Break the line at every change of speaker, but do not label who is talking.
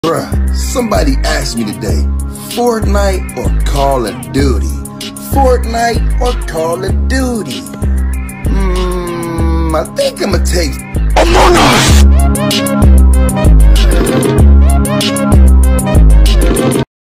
Bruh, somebody asked me today, Fortnite or Call of Duty? Fortnite or Call of Duty? I think I'ma take Among Us!